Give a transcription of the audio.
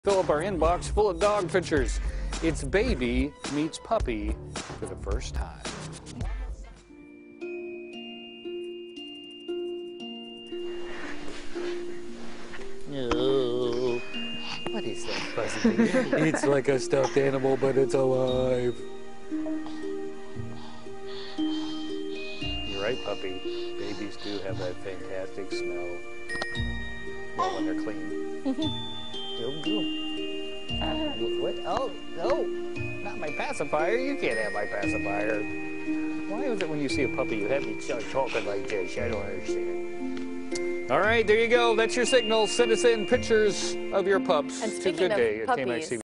Fill up our inbox full of dog pictures. It's baby meets puppy for the first time. No. What is that fuzzy baby? It's like a stuffed animal, but it's alive. You're right, puppy. Babies do have that fantastic smell. Well, when they're clean. What? Oh, no. Not my pacifier. You can't have my pacifier. Why is it when you see a puppy you have me start talking like this? I don't understand. All right, there you go. That's your signal. Send us in pictures of your pups to Good Day at KMXC.